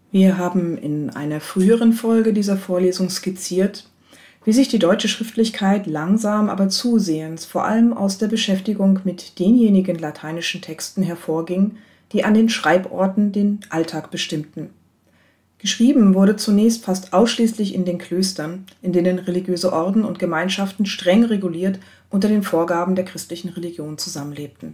Wir haben in einer früheren Folge dieser Vorlesung skizziert, wie sich die deutsche Schriftlichkeit langsam, aber zusehends vor allem aus der Beschäftigung mit denjenigen lateinischen Texten hervorging, die an den Schreiborten den Alltag bestimmten. Geschrieben wurde zunächst fast ausschließlich in den Klöstern, in denen religiöse Orden und Gemeinschaften streng reguliert unter den Vorgaben der christlichen Religion zusammenlebten.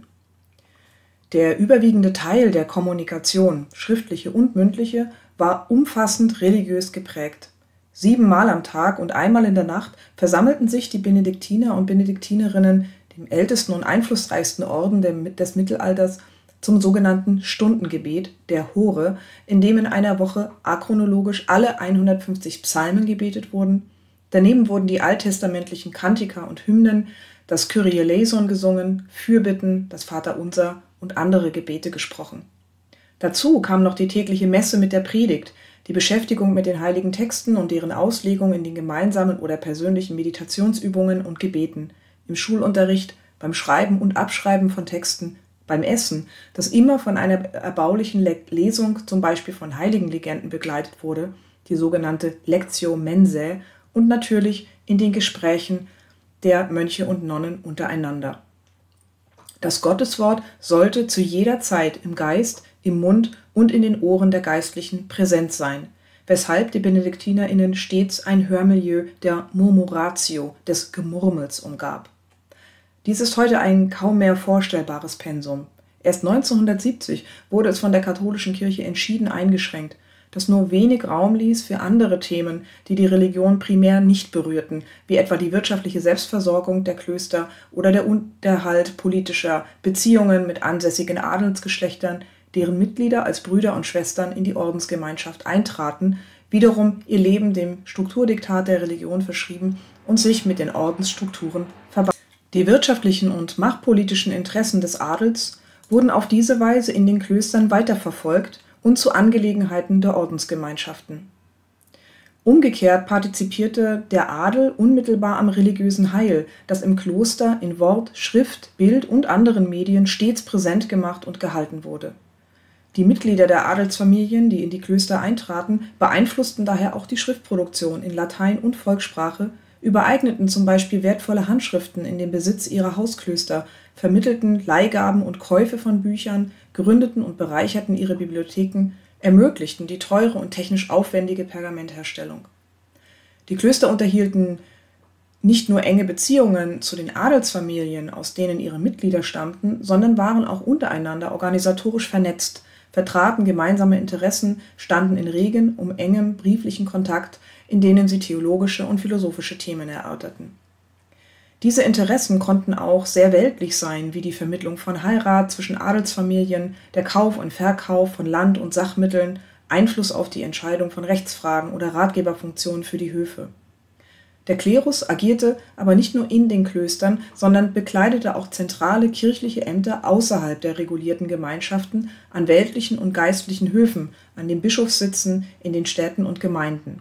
Der überwiegende Teil der Kommunikation, schriftliche und mündliche, war umfassend religiös geprägt. 7-mal am Tag und einmal in der Nacht versammelten sich die Benediktiner und Benediktinerinnen, dem ältesten und einflussreichsten Orden des Mittelalters, zum sogenannten Stundengebet, der Hore, in dem in einer Woche achronologisch alle 150 Psalmen gebetet wurden. Daneben wurden die alttestamentlichen Kantika und Hymnen, das Kyrie eleison gesungen, Fürbitten, das Vaterunser und andere Gebete gesprochen. Dazu kam noch die tägliche Messe mit der Predigt, die Beschäftigung mit den heiligen Texten und deren Auslegung in den gemeinsamen oder persönlichen Meditationsübungen und Gebeten, im Schulunterricht, beim Schreiben und Abschreiben von Texten, beim Essen, das immer von einer erbaulichen Lesung, zum Beispiel von Heiligenlegenden, begleitet wurde, die sogenannte Lectio Mensae, und natürlich in den Gesprächen der Mönche und Nonnen untereinander. Das Gotteswort sollte zu jeder Zeit im Geist, im Mund und in den Ohren der Geistlichen präsent sein, weshalb die BenediktinerInnen stets ein Hörmilieu der Murmuratio, des Gemurmels, umgab. Dies ist heute ein kaum mehr vorstellbares Pensum. Erst 1970 wurde es von der katholischen Kirche entschieden eingeschränkt, das nur wenig Raum ließ für andere Themen, die die Religion primär nicht berührten, wie etwa die wirtschaftliche Selbstversorgung der Klöster oder der Unterhalt politischer Beziehungen mit ansässigen Adelsgeschlechtern, deren Mitglieder als Brüder und Schwestern in die Ordensgemeinschaft eintraten, wiederum ihr Leben dem Strukturdiktat der Religion verschrieben und sich mit den Ordensstrukturen verbanden. Die wirtschaftlichen und machtpolitischen Interessen des Adels wurden auf diese Weise in den Klöstern weiterverfolgt und zu Angelegenheiten der Ordensgemeinschaften. Umgekehrt partizipierte der Adel unmittelbar am religiösen Heil, das im Kloster in Wort, Schrift, Bild und anderen Medien stets präsent gemacht und gehalten wurde. Die Mitglieder der Adelsfamilien, die in die Klöster eintraten, beeinflussten daher auch die Schriftproduktion in Latein und Volkssprache, übereigneten zum Beispiel wertvolle Handschriften in den Besitz ihrer Hausklöster, vermittelten Leihgaben und Käufe von Büchern, gründeten und bereicherten ihre Bibliotheken, ermöglichten die teure und technisch aufwendige Pergamentherstellung. Die Klöster unterhielten nicht nur enge Beziehungen zu den Adelsfamilien, aus denen ihre Mitglieder stammten, sondern waren auch untereinander organisatorisch vernetzt, vertraten gemeinsame Interessen, standen in regen, engem brieflichen Kontakt, in denen sie theologische und philosophische Themen erörterten. Diese Interessen konnten auch sehr weltlich sein, wie die Vermittlung von Heirat zwischen Adelsfamilien, der Kauf und Verkauf von Land- und Sachmitteln, Einfluss auf die Entscheidung von Rechtsfragen oder Ratgeberfunktionen für die Höfe. Der Klerus agierte aber nicht nur in den Klöstern, sondern bekleidete auch zentrale kirchliche Ämter außerhalb der regulierten Gemeinschaften an weltlichen und geistlichen Höfen, an den Bischofssitzen, in den Städten und Gemeinden.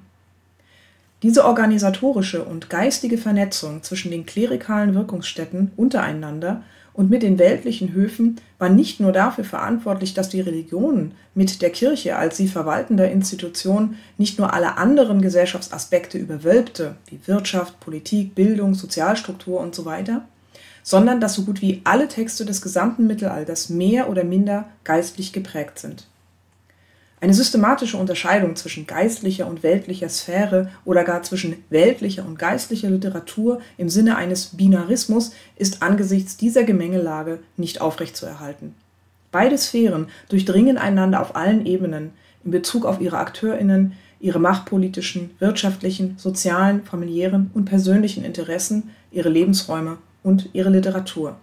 Diese organisatorische und geistige Vernetzung zwischen den klerikalen Wirkungsstätten untereinander und mit den weltlichen Höfen war nicht nur dafür verantwortlich, dass die Religion mit der Kirche als sie verwaltender Institution nicht nur alle anderen Gesellschaftsaspekte überwölbte, wie Wirtschaft, Politik, Bildung, Sozialstruktur usw., sondern dass so gut wie alle Texte des gesamten Mittelalters mehr oder minder geistlich geprägt sind. Eine systematische Unterscheidung zwischen geistlicher und weltlicher Sphäre oder gar zwischen weltlicher und geistlicher Literatur im Sinne eines Binarismus ist angesichts dieser Gemengelage nicht aufrechtzuerhalten. Beide Sphären durchdringen einander auf allen Ebenen in Bezug auf ihre AkteurInnen, ihre machtpolitischen, wirtschaftlichen, sozialen, familiären und persönlichen Interessen, ihre Lebensräume und ihre Literatur.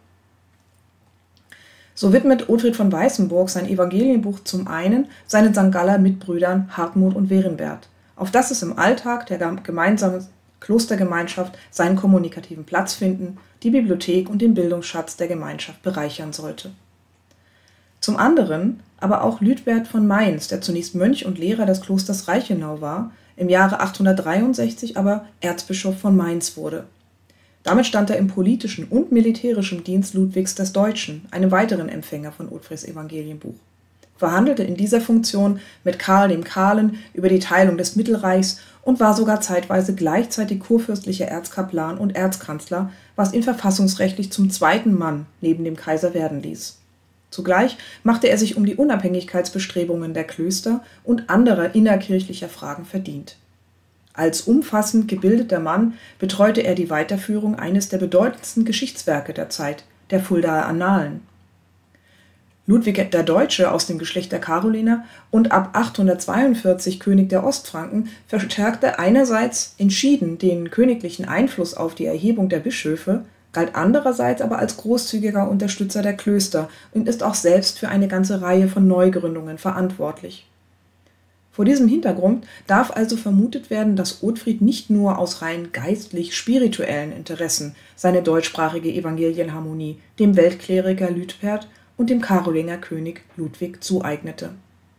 So widmet Othrid von Weißenburg sein Evangelienbuch zum einen seinen St. Galler Mitbrüdern Hartmut und Werenbert, auf das es im Alltag der gemeinsamen Klostergemeinschaft seinen kommunikativen Platz finden, die Bibliothek und den Bildungsschatz der Gemeinschaft bereichern sollte. Zum anderen aber auch Luitbert von Mainz, der zunächst Mönch und Lehrer des Klosters Reichenau war, im Jahre 863 aber Erzbischof von Mainz wurde. Damit stand er im politischen und militärischen Dienst Ludwigs des Deutschen, einem weiteren Empfänger von Othrids Evangelienbuch. verhandelte in dieser Funktion mit Karl dem Kahlen über die Teilung des Mittelreichs und war sogar zeitweise gleichzeitig kurfürstlicher Erzkaplan und Erzkanzler, was ihn verfassungsrechtlich zum zweiten Mann neben dem Kaiser werden ließ. Zugleich machte er sich um die Unabhängigkeitsbestrebungen der Klöster und anderer innerkirchlicher Fragen verdient. Als umfassend gebildeter Mann betreute er die Weiterführung eines der bedeutendsten Geschichtswerke der Zeit, der Fuldaer Annalen. Ludwig der Deutsche aus dem Geschlecht der Karoliner und ab 842 König der Ostfranken verstärkte einerseits entschieden den königlichen Einfluss auf die Erhebung der Bischöfe, galt andererseits aber als großzügiger Unterstützer der Klöster und ist auch selbst für eine ganze Reihe von Neugründungen verantwortlich. Vor diesem Hintergrund darf also vermutet werden, dass Othfried nicht nur aus rein geistlich-spirituellen Interessen seine deutschsprachige Evangelienharmonie dem Weltkleriker Luitpert und dem Karolinger König Ludwig zueignete.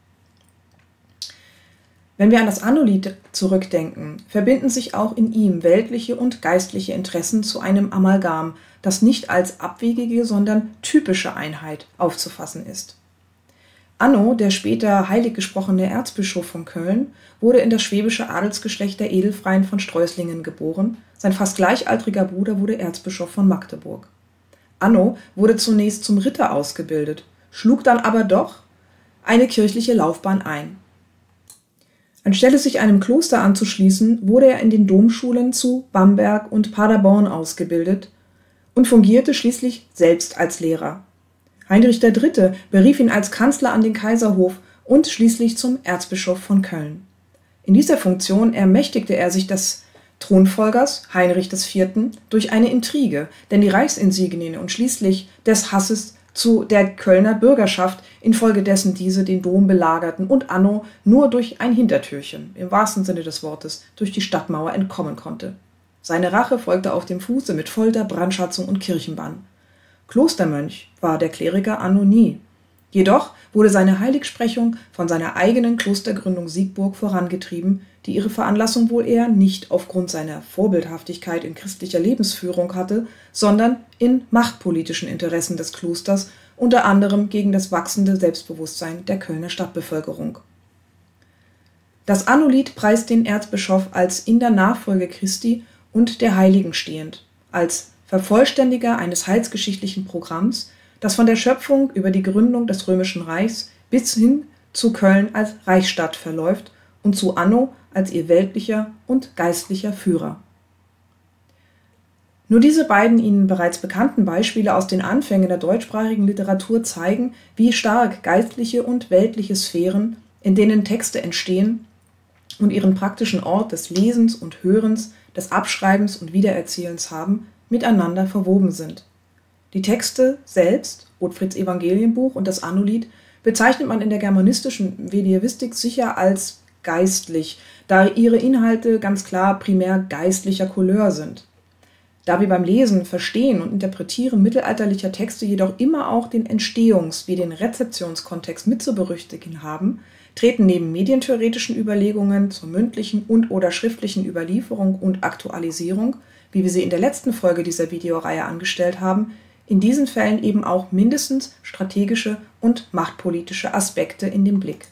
Wenn wir an das Annolied zurückdenken, verbinden sich auch in ihm weltliche und geistliche Interessen zu einem Amalgam, das nicht als abwegige, sondern typische Einheit aufzufassen ist. Anno, der später heilig gesprochene Erzbischof von Köln, wurde in das schwäbische Adelsgeschlecht der Edelfreien von Streuslingen geboren, sein fast gleichaltriger Bruder wurde Erzbischof von Magdeburg. Anno wurde zunächst zum Ritter ausgebildet, schlug dann aber doch eine kirchliche Laufbahn ein. Anstelle sich einem Kloster anzuschließen, wurde er in den Domschulen zu Bamberg und Paderborn ausgebildet und fungierte schließlich selbst als Lehrer. Heinrich III. Berief ihn als Kanzler an den Kaiserhof und schließlich zum Erzbischof von Köln. In dieser Funktion ermächtigte er sich des Thronfolgers Heinrich IV. Durch eine Intrige, denn die Reichsinsignien und schließlich des Hasses zu der Kölner Bürgerschaft, infolgedessen diese den Dom belagerten und Anno nur durch ein Hintertürchen, im wahrsten Sinne des Wortes, durch die Stadtmauer entkommen konnte. Seine Rache folgte auf dem Fuße mit Folter, Brandschatzung und Kirchenbann. Klostermönch war der Kleriker Anno nie. Jedoch wurde seine Heiligsprechung von seiner eigenen Klostergründung Siegburg vorangetrieben, die ihre Veranlassung wohl eher nicht aufgrund seiner Vorbildhaftigkeit in christlicher Lebensführung hatte, sondern in machtpolitischen Interessen des Klosters, unter anderem gegen das wachsende Selbstbewusstsein der Kölner Stadtbevölkerung. Das Annolied preist den Erzbischof als in der Nachfolge Christi und der Heiligen stehend, als Vervollständiger eines heilsgeschichtlichen Programms, das von der Schöpfung über die Gründung des Römischen Reichs bis hin zu Köln als Reichsstadt verläuft und zu Anno als ihr weltlicher und geistlicher Führer. Nur diese beiden Ihnen bereits bekannten Beispiele aus den Anfängen der deutschsprachigen Literatur zeigen, wie stark geistliche und weltliche Sphären, in denen Texte entstehen und ihren praktischen Ort des Lesens und Hörens, des Abschreibens und Wiedererzählens haben, miteinander verwoben sind. Die Texte selbst, Othfrieds Evangelienbuch und das Annolied, bezeichnet man in der germanistischen Medievistik sicher als geistlich, da ihre Inhalte ganz klar primär geistlicher Couleur sind. Da wir beim Lesen, Verstehen und Interpretieren mittelalterlicher Texte jedoch immer auch den Entstehungs- wie den Rezeptionskontext mit zu berücksichtigen haben, treten neben medientheoretischen Überlegungen zur mündlichen und/oder schriftlichen Überlieferung und Aktualisierung, wie wir sie in der letzten Folge dieser Videoreihe angestellt haben, in diesen Fällen eben auch mindestens strategische und machtpolitische Aspekte in den Blick.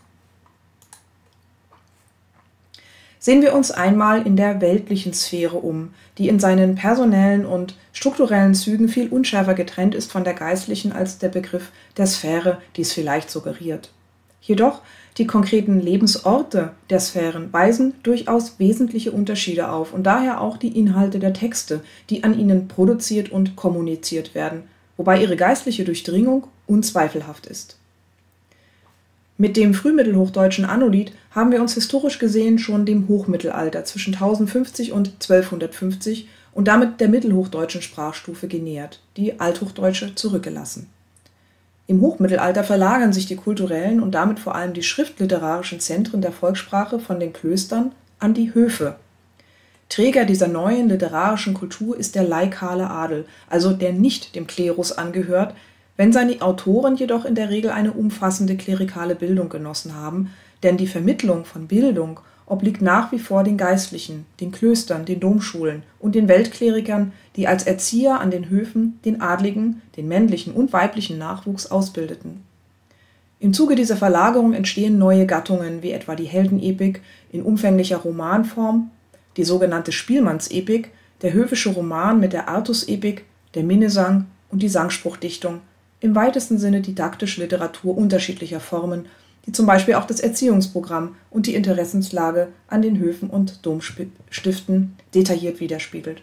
Sehen wir uns einmal in der weltlichen Sphäre um, die in seinen personellen und strukturellen Zügen viel unschärfer getrennt ist von der geistlichen als der Begriff der Sphäre dies vielleicht suggeriert. Jedoch die konkreten Lebensorte der Sphären weisen durchaus wesentliche Unterschiede auf und daher auch die Inhalte der Texte, die an ihnen produziert und kommuniziert werden, wobei ihre geistliche Durchdringung unzweifelhaft ist. Mit dem frühmittelhochdeutschen Annolied haben wir uns historisch gesehen schon dem Hochmittelalter zwischen 1050 und 1250 und damit der mittelhochdeutschen Sprachstufe genähert, die Althochdeutsche zurückgelassen. Im Hochmittelalter verlagern sich die kulturellen und damit vor allem die schriftliterarischen Zentren der Volkssprache von den Klöstern an die Höfe. Träger dieser neuen literarischen Kultur ist der laikale Adel, also der nicht dem Klerus angehört, wenn seine Autoren jedoch in der Regel eine umfassende klerikale Bildung genossen haben, denn die Vermittlung von Bildung obliegt nach wie vor den Geistlichen, den Klöstern, den Domschulen und den Weltklerikern, die als Erzieher an den Höfen den adligen, den männlichen und weiblichen Nachwuchs ausbildeten. Im Zuge dieser Verlagerung entstehen neue Gattungen, wie etwa die Heldenepik in umfänglicher Romanform, die sogenannte Spielmannsepik, der höfische Roman mit der Artusepik, der Minnesang und die Sangspruchdichtung, im weitesten Sinne didaktische Literatur unterschiedlicher Formen, die zum Beispiel auch das Erziehungsprogramm und die Interessenslage an den Höfen und Domstiften detailliert widerspiegelt.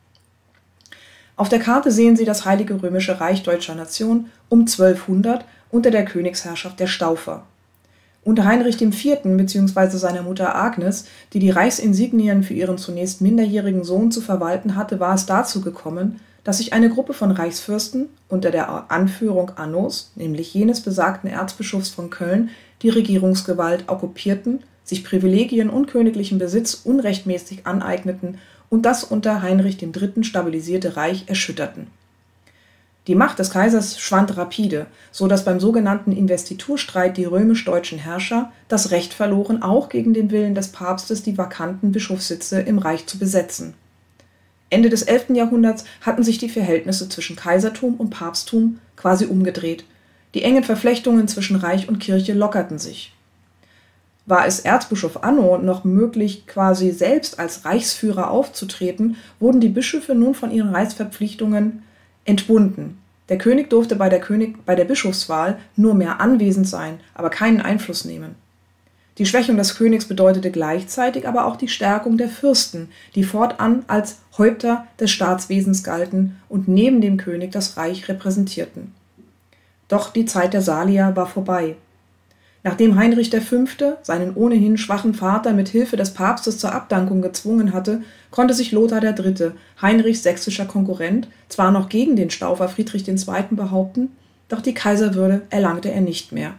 Auf der Karte sehen Sie das Heilige Römische Reich deutscher Nation um 1200 unter der Königsherrschaft der Staufer. Unter Heinrich IV. Bzw. seiner Mutter Agnes, die die Reichsinsignien für ihren zunächst minderjährigen Sohn zu verwalten hatte, war es dazu gekommen, dass sich eine Gruppe von Reichsfürsten unter der Anführung Annos, nämlich jenes besagten Erzbischofs von Köln, die Regierungsgewalt okkupierten, sich Privilegien und königlichen Besitz unrechtmäßig aneigneten und das unter Heinrich III. Stabilisierte Reich erschütterten. Die Macht des Kaisers schwand rapide, so dass beim sogenannten Investiturstreit die römisch-deutschen Herrscher das Recht verloren, auch gegen den Willen des Papstes die vakanten Bischofssitze im Reich zu besetzen. Ende des 11. Jahrhunderts hatten sich die Verhältnisse zwischen Kaisertum und Papsttum quasi umgedreht. Die engen Verflechtungen zwischen Reich und Kirche lockerten sich. War es Erzbischof Anno noch möglich, quasi selbst als Reichsführer aufzutreten, wurden die Bischöfe nun von ihren Reichsverpflichtungen entbunden. Der König durfte bei der Bischofswahl nur mehr anwesend sein, aber keinen Einfluss nehmen. Die Schwächung des Königs bedeutete gleichzeitig aber auch die Stärkung der Fürsten, die fortan als Häupter des Staatswesens galten und neben dem König das Reich repräsentierten. Doch die Zeit der Salier war vorbei. Nachdem Heinrich V. seinen ohnehin schwachen Vater mit Hilfe des Papstes zur Abdankung gezwungen hatte, konnte sich Lothar III., Heinrichs sächsischer Konkurrent, zwar noch gegen den Staufer Friedrich II. Behaupten, doch die Kaiserwürde erlangte er nicht mehr.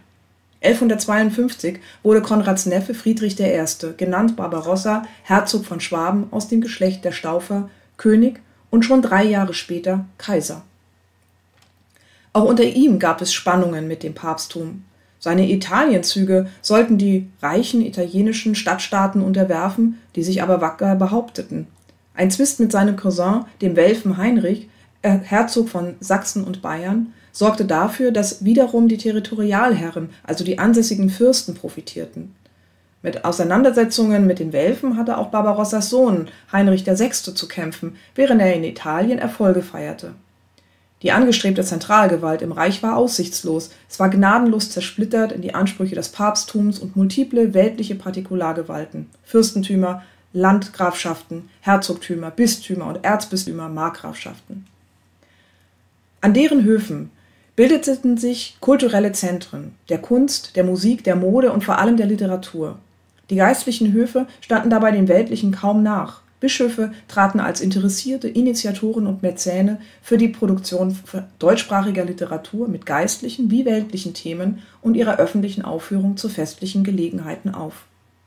1152 wurde Konrads Neffe Friedrich I., genannt Barbarossa, Herzog von Schwaben aus dem Geschlecht der Staufer, König und schon 3 Jahre später Kaiser. Auch unter ihm gab es Spannungen mit dem Papsttum. Seine Italienzüge sollten die reichen italienischen Stadtstaaten unterwerfen, die sich aber wacker behaupteten. Ein Zwist mit seinem Cousin, dem Welfen Heinrich, Herzog von Sachsen und Bayern, sorgte dafür, dass wiederum die Territorialherren, also die ansässigen Fürsten, profitierten. Mit Auseinandersetzungen mit den Welfen hatte auch Barbarossas Sohn Heinrich VI. Zu kämpfen, während er in Italien Erfolge feierte. Die angestrebte Zentralgewalt im Reich war aussichtslos, es war gnadenlos zersplittert in die Ansprüche des Papsttums und multiple weltliche Partikulargewalten, Fürstentümer, Landgrafschaften, Herzogtümer, Bistümer und Erzbistümer, Markgrafschaften. An deren Höfen bildeten sich kulturelle Zentren der Kunst, der Musik, der Mode und vor allem der Literatur. Die geistlichen Höfe standen dabei den weltlichen kaum nach. Bischöfe traten als interessierte Initiatoren und Mäzene für die Produktion deutschsprachiger Literatur mit geistlichen wie weltlichen Themen und ihrer öffentlichen Aufführung zu festlichen Gelegenheiten auf.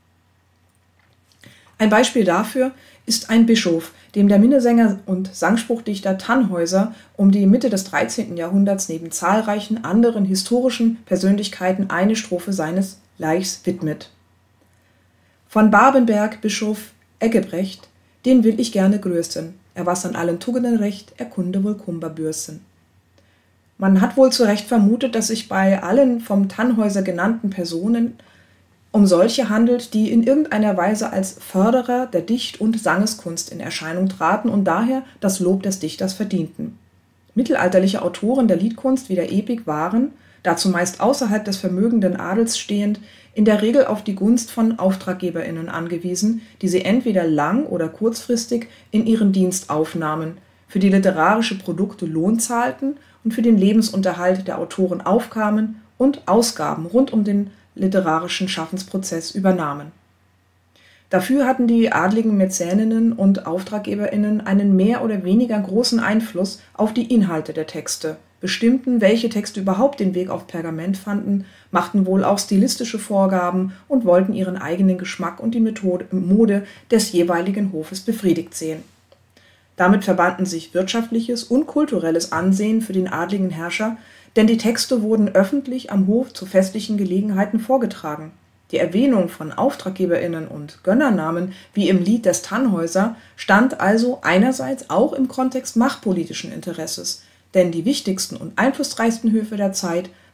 Ein Beispiel dafür ist ein Bischof, dem der Minnesänger und Sangspruchdichter Tannhäuser um die Mitte des 13. Jahrhunderts neben zahlreichen anderen historischen Persönlichkeiten eine Strophe seines Leichs widmet. Von Babenberg Bischof Eggebrecht, den will ich gerne grüßen, er was an allen Tugenden recht, er kunde wohl Kumber bürsten. Man hat wohl zu Recht vermutet, dass sich bei allen vom Tannhäuser genannten Personen um solche handelt, die in irgendeiner Weise als Förderer der Dicht- und Sangeskunst in Erscheinung traten und daher das Lob des Dichters verdienten. Mittelalterliche Autoren der Liedkunst wie der Epik waren, dazu meist außerhalb des vermögenden Adels stehend, in der Regel auf die Gunst von AuftraggeberInnen angewiesen, die sie entweder lang- oder kurzfristig in ihren Dienst aufnahmen, für die literarische Produkte Lohn zahlten und für den Lebensunterhalt der Autoren aufkamen und Ausgaben rund um den literarischen Schaffensprozess übernahmen. Dafür hatten die adligen Mäzeninnen und AuftraggeberInnen einen mehr oder weniger großen Einfluss auf die Inhalte der Texte, bestimmten, welche Texte überhaupt den Weg auf Pergament fanden, machten wohl auch stilistische Vorgaben und wollten ihren eigenen Geschmack und die Mode des jeweiligen Hofes befriedigt sehen. Damit verbanden sich wirtschaftliches und kulturelles Ansehen für den adligen Herrscher, denn die Texte wurden öffentlich am Hof zu festlichen Gelegenheiten vorgetragen. Die Erwähnung von AuftraggeberInnen und Gönnernamen, wie im Lied des Tannhäuser, stand also einerseits auch im Kontext machtpolitischen Interesses, denn die wichtigsten und einflussreichsten Höfe der Zeit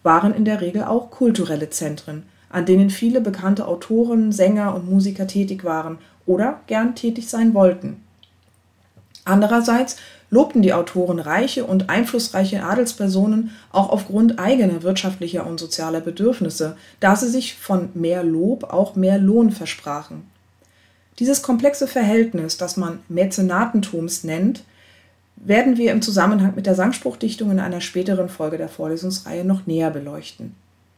waren in der Regel auch kulturelle Zentren, an denen viele bekannte Autoren, Sänger und Musiker tätig waren oder gern tätig sein wollten. Andererseits lobten die Autoren reiche und einflussreiche Adelspersonen auch aufgrund eigener wirtschaftlicher und sozialer Bedürfnisse, da sie sich von mehr Lob auch mehr Lohn versprachen. Dieses komplexe Verhältnis, das man Mäzenatentums nennt, werden wir im Zusammenhang mit der Sangspruchdichtung in einer späteren Folge der Vorlesungsreihe noch näher beleuchten.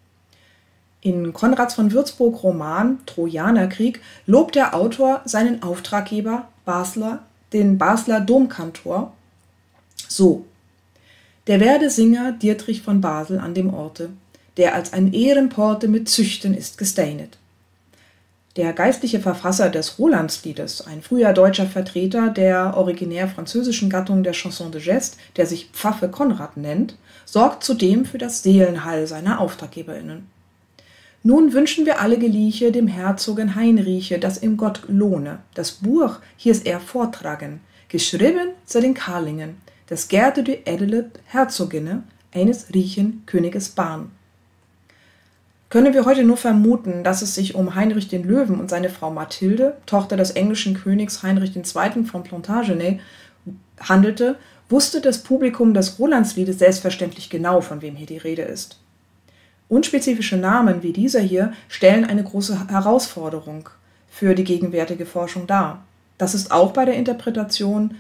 In Konrads von Würzburg Roman Trojanerkrieg lobt der Autor seinen Auftraggeber den Basler Domkantor, so: Der werde Singer Dietrich von Basel an dem Orte, der als ein Ehrenporte mit Züchten ist gesteinet. Der geistliche Verfasser des Rolandsliedes, ein früher deutscher Vertreter der originär französischen Gattung der Chanson de Geste, der sich Pfaffe Konrad nennt, sorgt zudem für das Seelenheil seiner AuftraggeberInnen. Nun wünschen wir alle Gelieche dem Herzogen Heinriche, dass ihm Gott lohne. Das Buch hieß er vortragen, geschrieben zu den Karlingen, das Gerde die edle Herzoginne eines riechen Königes Bahn. Können wir heute nur vermuten, dass es sich um Heinrich den Löwen und seine Frau Mathilde, Tochter des englischen Königs Heinrich II. Von Plantagenet, handelte, wusste das Publikum des Rolandsliedes selbstverständlich genau, von wem hier die Rede ist. Unspezifische Namen wie dieser hier stellen eine große Herausforderung für die gegenwärtige Forschung dar. Das ist auch bei der Interpretation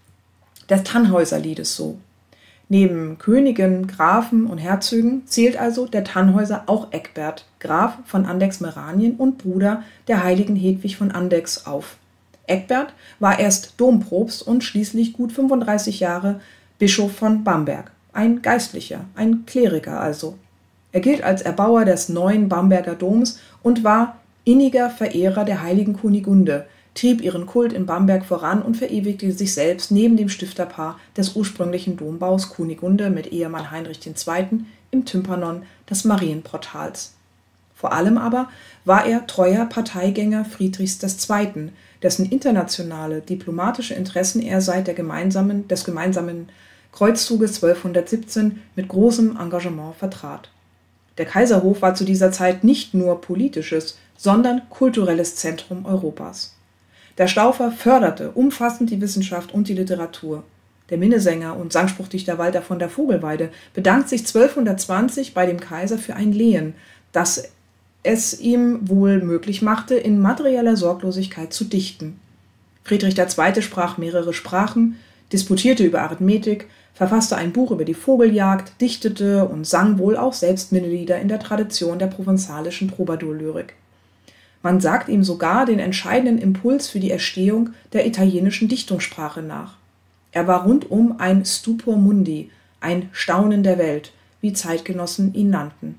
des Tannhäuser-Liedes so. Neben Königen, Grafen und Herzögen zählt also der Tannhäuser auch Egbert, Graf von Andechs-Meranien und Bruder der heiligen Hedwig von Andechs auf. Egbert war erst Dompropst und schließlich gut 35 Jahre Bischof von Bamberg, ein Geistlicher, ein Kleriker also. Er gilt als Erbauer des neuen Bamberger Doms und war inniger Verehrer der heiligen Kunigunde, trieb ihren Kult in Bamberg voran und verewigte sich selbst neben dem Stifterpaar des ursprünglichen Dombaus Kunigunde mit Ehemann Heinrich II. Im Tympanon des Marienportals. Vor allem aber war er treuer Parteigänger Friedrichs II., dessen internationale diplomatische Interessen er seit des gemeinsamen Kreuzzuges 1217 mit großem Engagement vertrat. Der Kaiserhof war zu dieser Zeit nicht nur politisches, sondern kulturelles Zentrum Europas. Der Staufer förderte umfassend die Wissenschaft und die Literatur. Der Minnesänger und Sangspruchdichter Walter von der Vogelweide bedankt sich 1220 bei dem Kaiser für ein Lehen, das es ihm wohl möglich machte, in materieller Sorglosigkeit zu dichten. Friedrich II. Sprach mehrere Sprachen, disputierte über Arithmetik, verfasste ein Buch über die Vogeljagd, dichtete und sang wohl auch selbst Minnelieder in der Tradition der provenzalischen Troubadour-Lyrik. Man sagt ihm sogar den entscheidenden Impuls für die Erstehung der italienischen Dichtungssprache nach. Er war rundum ein Stupor mundi, ein Staunen der Welt, wie Zeitgenossen ihn nannten.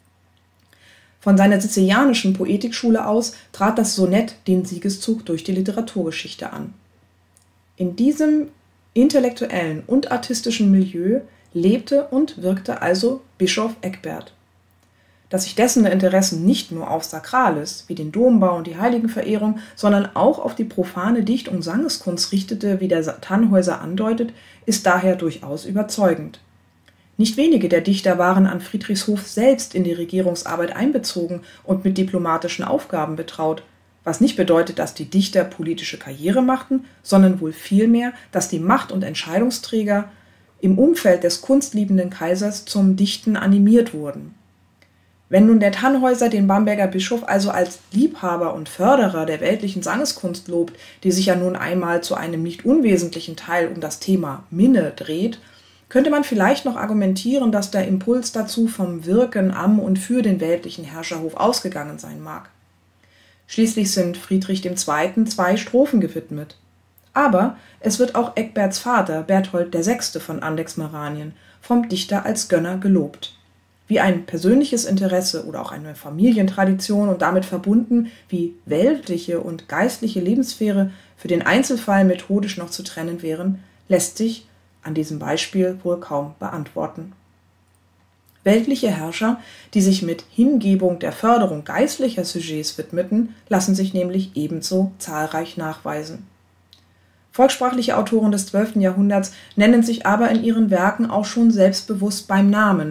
Von seiner sizilianischen Poetikschule aus trat das Sonett den Siegeszug durch die Literaturgeschichte an. In diesem intellektuellen und artistischen Milieu lebte und wirkte also Bischof Egbert. Dass sich dessen Interessen nicht nur auf Sakrales, wie den Dombau und die Heiligenverehrung, sondern auch auf die profane Dicht- und Sangeskunst richtete, wie der Tannhäuser andeutet, ist daher durchaus überzeugend. Nicht wenige der Dichter waren an Friedrichshof selbst in die Regierungsarbeit einbezogen und mit diplomatischen Aufgaben betraut, was nicht bedeutet, dass die Dichter politische Karriere machten, sondern wohl vielmehr, dass die Macht- und Entscheidungsträger im Umfeld des kunstliebenden Kaisers zum Dichten animiert wurden. Wenn nun der Tannhäuser den Bamberger Bischof also als Liebhaber und Förderer der weltlichen Sangeskunst lobt, die sich ja nun einmal zu einem nicht unwesentlichen Teil um das Thema Minne dreht, könnte man vielleicht noch argumentieren, dass der Impuls dazu vom Wirken am und für den weltlichen Herrscherhof ausgegangen sein mag. Schließlich sind Friedrich II. 2 Strophen gewidmet. Aber es wird auch Egberts Vater, Berthold VI. Von Andechs-Meranien, vom Dichter als Gönner gelobt. Wie ein persönliches Interesse oder auch eine Familientradition und damit verbunden, wie weltliche und geistliche Lebenssphäre für den Einzelfall methodisch noch zu trennen wären, lässt sich an diesem Beispiel wohl kaum beantworten. Weltliche Herrscher, die sich mit Hingebung der Förderung geistlicher Sujets widmeten, lassen sich nämlich ebenso zahlreich nachweisen. Volkssprachliche Autoren des 12. Jahrhunderts nennen sich aber in ihren Werken auch schon selbstbewusst beim Namen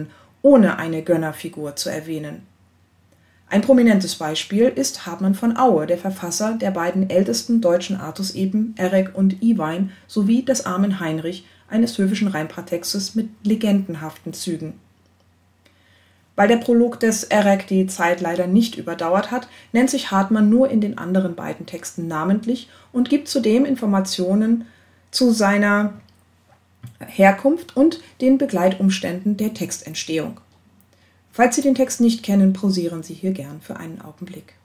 ohne eine Gönnerfigur zu erwähnen. Ein prominentes Beispiel ist Hartmann von Aue, der Verfasser der beiden ältesten deutschen Artusepen Erec und Iwein sowie des armen Heinrich, eines höfischen Reimpaartextes mit legendenhaften Zügen. Weil der Prolog des Erec die Zeit leider nicht überdauert hat, nennt sich Hartmann nur in den anderen beiden Texten namentlich und gibt zudem Informationen zu seiner Herkunft und den Begleitumständen der Textentstehung. Falls Sie den Text nicht kennen, pausieren Sie hier gern für einen Augenblick.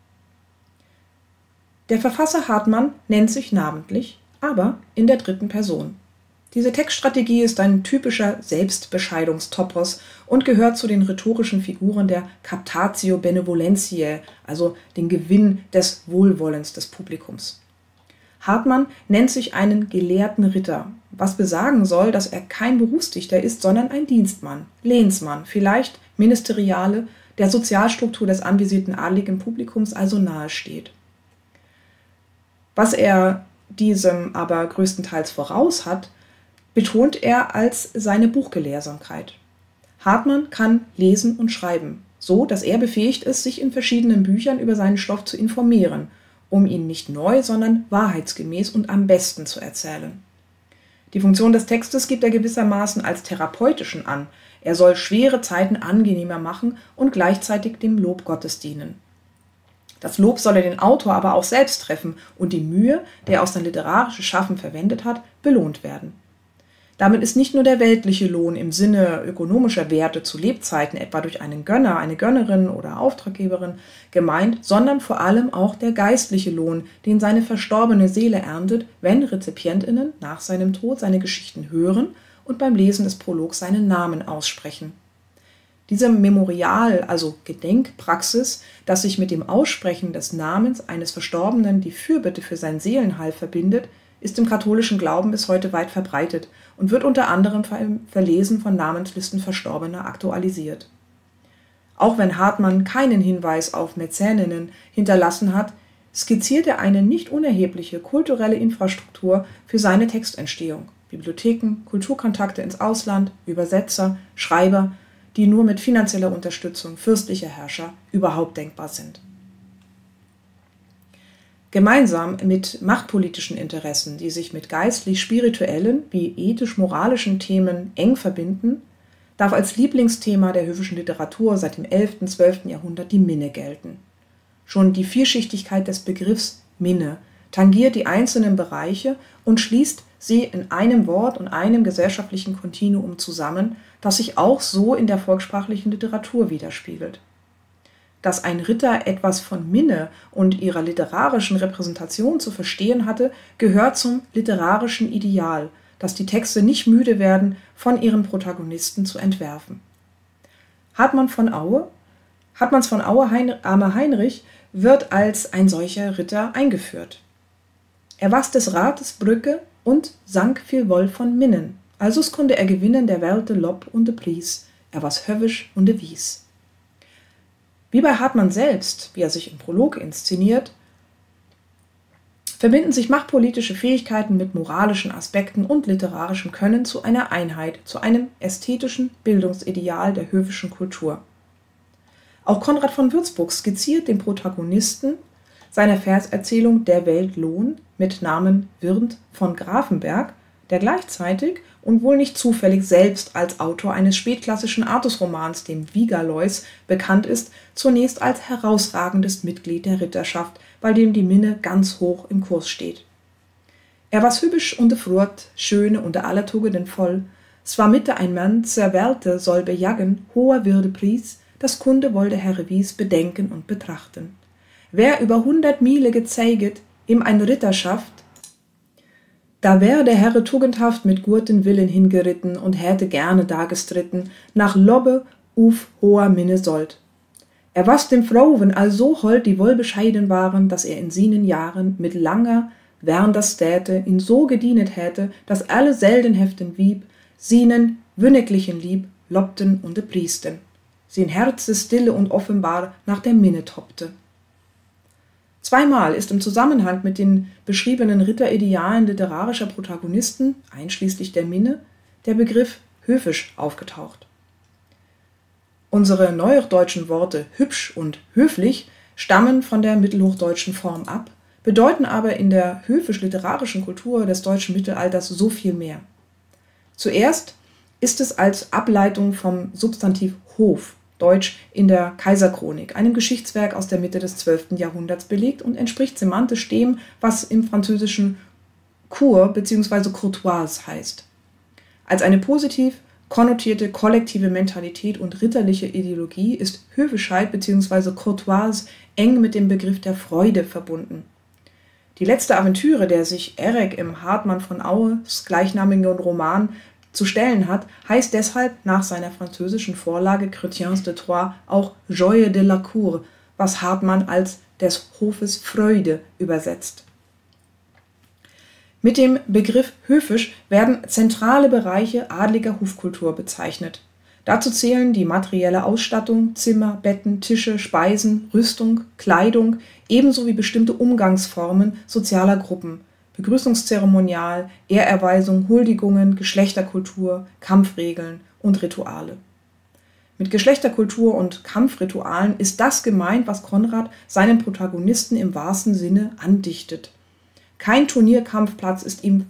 Der Verfasser Hartmann nennt sich namentlich, aber in der dritten Person. Diese Textstrategie ist ein typischer Selbstbescheidungstopos und gehört zu den rhetorischen Figuren der Captatio Benevolentiae, also den Gewinn des Wohlwollens des Publikums. Hartmann nennt sich einen gelehrten Ritter, was besagen soll, dass er kein Berufsdichter ist, sondern ein Dienstmann, Lehnsmann, vielleicht Ministeriale, der Sozialstruktur des anvisierten adligen Publikums also nahesteht. Was er diesem aber größtenteils voraus hat, betont er als seine Buchgelehrsamkeit. Hartmann kann lesen und schreiben, so dass er befähigt ist, sich in verschiedenen Büchern über seinen Stoff zu informieren, um ihn nicht neu, sondern wahrheitsgemäß und am besten zu erzählen. Die Funktion des Textes gibt er gewissermaßen als therapeutischen an. Er soll schwere Zeiten angenehmer machen und gleichzeitig dem Lob Gottes dienen. Das Lob solle den Autor aber auch selbst treffen und die Mühe, die er auf sein literarisches Schaffen verwendet hat, belohnt werden. Damit ist nicht nur der weltliche Lohn im Sinne ökonomischer Werte zu Lebzeiten, etwa durch einen Gönner, eine Gönnerin oder Auftraggeberin, gemeint, sondern vor allem auch der geistliche Lohn, den seine verstorbene Seele erntet, wenn RezipientInnen nach seinem Tod seine Geschichten hören und beim Lesen des Prologs seinen Namen aussprechen. Diese Memorial, also Gedenkpraxis, dass sich mit dem Aussprechen des Namens eines Verstorbenen die Fürbitte für sein Seelenheil verbindet, ist im katholischen Glauben bis heute weit verbreitet und wird unter anderem beim Verlesen von Namenslisten Verstorbener aktualisiert. Auch wenn Hartmann keinen Hinweis auf Mäzeninnen hinterlassen hat, skizziert er eine nicht unerhebliche kulturelle Infrastruktur für seine Textentstehung: Bibliotheken, Kulturkontakte ins Ausland, Übersetzer, Schreiber, die nur mit finanzieller Unterstützung fürstlicher Herrscher überhaupt denkbar sind. Gemeinsam mit machtpolitischen Interessen, die sich mit geistlich-spirituellen wie ethisch-moralischen Themen eng verbinden, darf als Lieblingsthema der höfischen Literatur seit dem 11. und 12. Jahrhundert die Minne gelten. Schon die Vielschichtigkeit des Begriffs Minne tangiert die einzelnen Bereiche und schließt sie in einem Wort und einem gesellschaftlichen Kontinuum zusammen, das sich auch so in der volkssprachlichen Literatur widerspiegelt. Dass ein Ritter etwas von Minne und ihrer literarischen Repräsentation zu verstehen hatte, gehört zum literarischen Ideal, dass die Texte nicht müde werden, von ihren Protagonisten zu entwerfen. Hartmanns von Aue, armer Heinrich, wird als ein solcher Ritter eingeführt. Er was des Rates Brücke und sank viel Woll von Minnen, also kunde er gewinnen der Werte Lob und de Pries, er was hövisch und de wies. Wie bei Hartmann selbst, wie er sich im Prolog inszeniert, verbinden sich machtpolitische Fähigkeiten mit moralischen Aspekten und literarischem Können zu einer Einheit, zu einem ästhetischen Bildungsideal der höfischen Kultur. Auch Konrad von Würzburg skizziert den Protagonisten seiner Verserzählung Der Welt Lohn mit Namen Wirnt von Grafenberg, der gleichzeitig und wohl nicht zufällig selbst als Autor eines spätklassischen Artusromans, dem Vigalois, bekannt ist, zunächst als herausragendes Mitglied der Ritterschaft, bei dem die Minne ganz hoch im Kurs steht. Er was hübsch und frurt, schöne unter aller Tugenden voll, zwar mitte ein Mann zur Werte soll bejagen, hoher Würde Pries, das Kunde woll der Herre wies bedenken und betrachten. Wer über 100 Miele gezeiget, ihm ein Ritterschaft, da wär der Herre tugendhaft mit guten Willen hingeritten und hätte gerne dagestritten, nach Lobbe uf hoher Minne sollt. Er was dem Frauen also hold, die wohl bescheiden waren, dass er in sienen Jahren mit langer Wernder Städte ihn so gedienet hätte, dass alle selden heften wieb, sienen wünniglichen lieb, lobten und priesten. Sein Herze stille und offenbar nach der Minne toppte. Zweimal ist im Zusammenhang mit den beschriebenen Ritteridealen literarischer Protagonisten, einschließlich der Minne, der Begriff höfisch aufgetaucht. Unsere neuhochdeutschen Worte hübsch und höflich stammen von der mittelhochdeutschen Form ab, bedeuten aber in der höfisch-literarischen Kultur des deutschen Mittelalters so viel mehr. Zuerst ist es als Ableitung vom Substantiv Hof, deutsch in der Kaiserchronik, einem Geschichtswerk aus der Mitte des 12. Jahrhunderts belegt und entspricht semantisch dem, was im Französischen Cour bzw. Courtoise heißt. Als eine positiv konnotierte kollektive Mentalität und ritterliche Ideologie ist Höfischheit bzw. Courtoise eng mit dem Begriff der Freude verbunden. Die letzte Aventüre, der sich Erec im Hartmann von Aues gleichnamigen Roman zu stellen hat, heißt deshalb nach seiner französischen Vorlage Chrétiens de Troyes auch Joie de la Cour, was Hartmann als des Hofes Freude übersetzt. Mit dem Begriff höfisch werden zentrale Bereiche adliger Hofkultur bezeichnet. Dazu zählen die materielle Ausstattung, Zimmer, Betten, Tische, Speisen, Rüstung, Kleidung, ebenso wie bestimmte Umgangsformen sozialer Gruppen, Begrüßungszeremonial, Ehrerweisung, Huldigungen, Geschlechterkultur, Kampfregeln und Rituale. Mit Geschlechterkultur und Kampfritualen ist das gemeint, was Konrad seinen Protagonisten im wahrsten Sinne andichtet. Kein Turnierkampfplatz ist ihm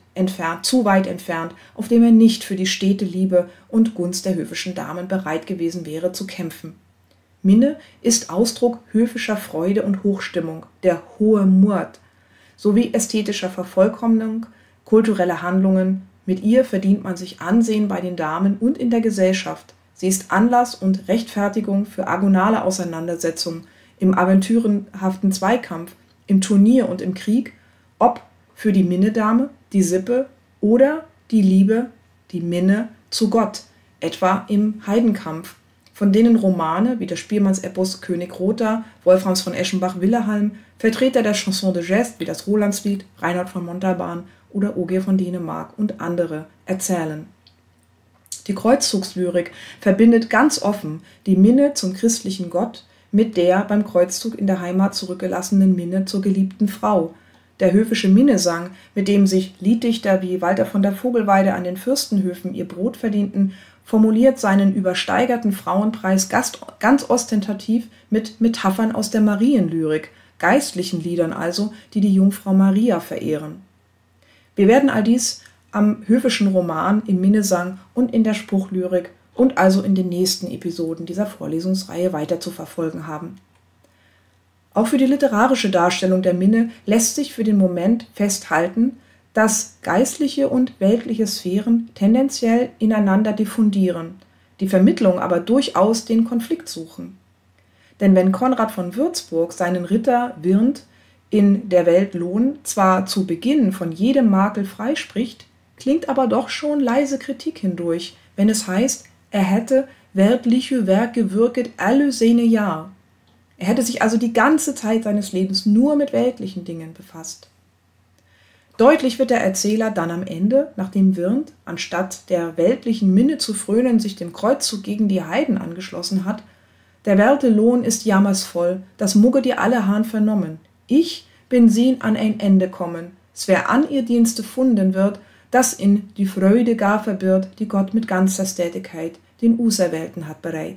zu weit entfernt, auf dem er nicht für die stete Liebe und Gunst der höfischen Damen bereit gewesen wäre zu kämpfen. Minne ist Ausdruck höfischer Freude und Hochstimmung, der hohe Mord, sowie ästhetischer Vervollkommnung, kulturelle Handlungen. Mit ihr verdient man sich Ansehen bei den Damen und in der Gesellschaft. Sie ist Anlass und Rechtfertigung für agonale Auseinandersetzungen, im aventürenhaften Zweikampf, im Turnier und im Krieg, ob für die Minnedame, die Sippe oder die Liebe, die Minne zu Gott, etwa im Heidenkampf, von denen Romane wie das Spielmannsepos König Rother, Wolframs von Eschenbach-Willehalm, Vertreter der Chanson de Geste wie das Rolandslied, Reinhard von Montalban oder Ogier von Dänemark und andere erzählen. Die Kreuzzugslyrik verbindet ganz offen die Minne zum christlichen Gott mit der beim Kreuzzug in der Heimat zurückgelassenen Minne zur geliebten Frau. Der höfische Minnesang, mit dem sich Lieddichter wie Walter von der Vogelweide an den Fürstenhöfen ihr Brot verdienten, formuliert seinen übersteigerten Frauenpreis ganz ostentativ mit Metaphern aus der Marienlyrik, geistlichen Liedern also, die die Jungfrau Maria verehren. Wir werden all dies am höfischen Roman, im Minnesang und in der Spruchlyrik und also in den nächsten Episoden dieser Vorlesungsreihe weiter zu verfolgen haben. Auch für die literarische Darstellung der Minne lässt sich für den Moment festhalten, dass geistliche und weltliche Sphären tendenziell ineinander diffundieren, die Vermittlung aber durchaus den Konflikt suchen. Denn wenn Konrad von Würzburg seinen Ritter Wirnt in Der Welt Lohn zwar zu Beginn von jedem Makel freispricht, klingt aber doch schon leise Kritik hindurch, wenn es heißt, er hätte weltliche Werke würket alle seine Jahr. Er hätte sich also die ganze Zeit seines Lebens nur mit weltlichen Dingen befasst. Deutlich wird der Erzähler dann am Ende, nachdem Wirnt, anstatt der weltlichen Minne zu frönen, sich dem Kreuzzug gegen die Heiden angeschlossen hat: Der Werte Lohn ist jammersvoll, das mugge dir alle Hahn vernommen. Ich bin sien an ein Ende kommen, s wer an ihr Dienste funden wird, das in die Freude gar verbirgt, die Gott mit ganzer Stätigkeit den Userwelten hat bereit.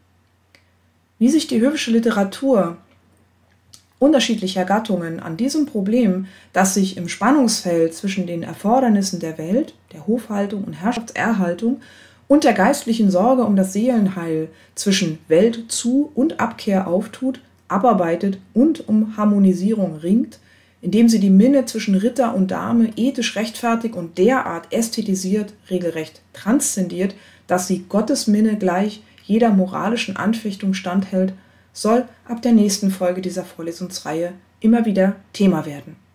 Wie sich die höfische Literatur unterschiedlicher Gattungen an diesem Problem, das sich im Spannungsfeld zwischen den Erfordernissen der Welt, der Hofhaltung und Herrschaftserhaltung und der geistlichen Sorge um das Seelenheil zwischen Weltzu- und Abkehr auftut, abarbeitet und um Harmonisierung ringt, indem sie die Minne zwischen Ritter und Dame ethisch rechtfertigt und derart ästhetisiert, regelrecht transzendiert, dass sie Gottes Minne gleich jeder moralischen Anfechtung standhält, soll ab der nächsten Folge dieser Vorlesungsreihe immer wieder Thema werden.